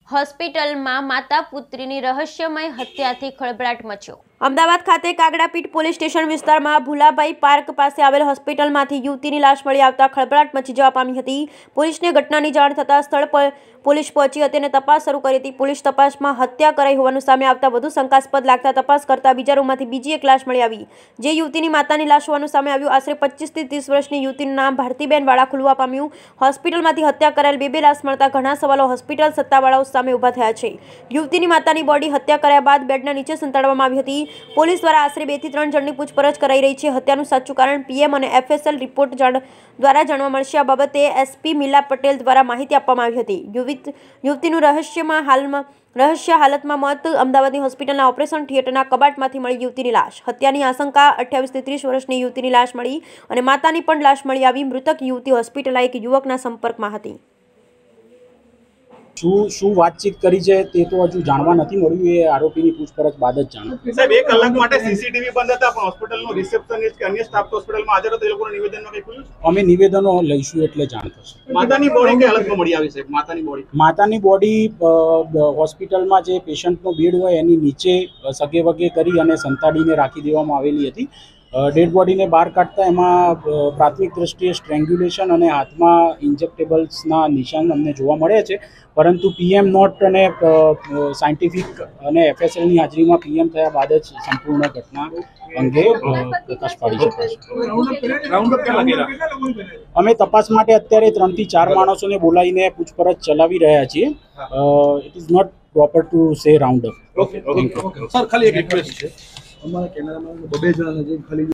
હોસ્પિટલમાં માતા પુત્રીની રહસ્યમય હત્યાથી ખળભળાટ મચ્યો। અમદાવાદ ખાતે કાગડાપીઠ પોલીસ સ્ટેશન વિસ્તારમાં ભુલાભાઈ પાર્ક પાસે આવેલ હોસ્પિટલમાંથી યુવતીની લાશ મળી આવતા ખળભળાટ મચી જવા પામી હતી। પોલીસને ઘટનાની જાણ થતાં સ્થળ પર પોલીસ પહોંચી હતી અને તપાસ શરૂ કરી હતી। પોલીસ તપાસમાં હત્યા કરાઈ હોવાનું સામે આવતા વધુ શંકાસ્પદ લાગતા તપાસ કરતા બીજા રૂમમાંથી બીજી એક લાશ મળી આવી, જે યુવતીની માતાની લાશ હોવાનું સામે આવ્યું। આશરે 25 થી 30 વર્ષની યુવતીનું નામ ભારતીબેન વાળા ખુલવા પામ્યું। હોસ્પિટલમાંથી હત્યા કરાયેલ બે લાશ મળતા ઘણા સવાલો હોસ્પિટલ સત્તાવાળાઓ સામે ઊભા થયા છે। યુવતીની માતાની બોડી હત્યા કર્યા બાદ બેડના નીચે સંતાડવામાં આવી હતી। પોલીસ દ્વારા આશરે 2 થી 3 જણની પૂછપરછ કરાઈ રહી છે। હત્યાનું સાચું કારણ પીએમ અને એફએસએલ રિપોર્ટ દ્વારા જાણવા મળશે। આ બાબતે એસપી મીલા પટેલ દ્વારા માહિતી આપવામાં આવી હતી। યુવતીનું રહસ્ય હાલતમાં મોત। અમદાવાદની હોસ્પિટલના ઓપરેશન થિયેટરના કબાટમાંથી મળી યુવતીની લાશ। હત્યાની આશંકા 28 થી 30 વર્ષની યુવતીની લાશ મળી અને માતાની પણ લાશ મળી આવી। મૃતક યુવતી હોસ્પિટલના એક યુવકના સંપર્કમાં હતી। શું વાતચીત કરી છે તે તો હજુ જાણવા નથી મળ્યું, એ આરોપીની પૂછપરછ બાદ જ જાણવા। સાહેબ 1 કલાક માટે સીસીટીવી બંધ હતા પણ હોસ્પિટલનો રિસેપ્શનિસ્ટ કે અન્ય સ્ટાફ હોસ્પિટલમાં હાજર હતો, એ લોકોના નિવેદનમાં કંઈ ખુલ્યું? અમે નિવેદનો લઈશું એટલે જાણ થશે। માતાની બોડી કઈ હાલતમાં મળી આવી સાહેબ? માતાની બોડી હોસ્પિટલમાં જે પેશન્ટનો બેડ હોય એની નીચે સગે વગે કરી અને સંતાડીને રાખી દેવામાં આવેલી હતી। ડેડ બોડીને બહાર કાઢતા એમાં પ્રાથમિક દ્રષ્ટિએ સ્ટ્રેંગ્યુલેશન અને હાથમાં ઇન્જેક્ટેબલ્સના નિશાન અમને જોવા મળે છે, પરંતુ પીએમ નોટ અને સાયન્ટિફિક અને એફએસએલની હાજરીમાં પીએમ થયા બાદ જ સંપૂર્ણ ઘટના અંગે પ્રકાશ પાડી શકાશે। અમે તપાસ માટે અત્યારે 3 થી 4 માણસોને બોલાવીને પૂછપરછ ચલાવી રહ્યા છીએ। It is not proper to say round up. Sir ખાલી એક રિક્વેસ્ટ છે, અમારા કેમેરામેન 2 જણા છે ખાલી